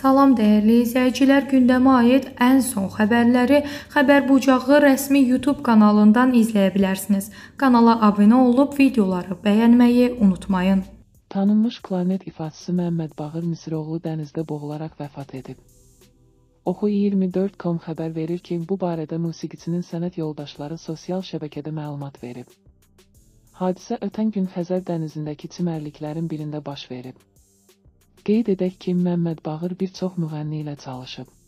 Salam dəyərli izləyicilər, gündəmə aid ən son xəbərləri Xəbər Bucağı rəsmi YouTube kanalından izləyə bilərsiniz. Kanala abunə olub videoları bəyənməyi unutmayın. Tanınmış klarnet ifaçısı Məmməd Bağır Misiroğlu dənizdə boğularaq vəfat edib. Oxu24.com xəbər verir ki, bu barədə musiqiçinin sənət yoldaşları sosial şəbəkədə məlumat verib. Hadisə ötən gün Xəzər dənizindəki çimərliklərin birində baş verib. Qeyd edək ki, Məmməd Bağır bir çox müğənni ilə çalışıb.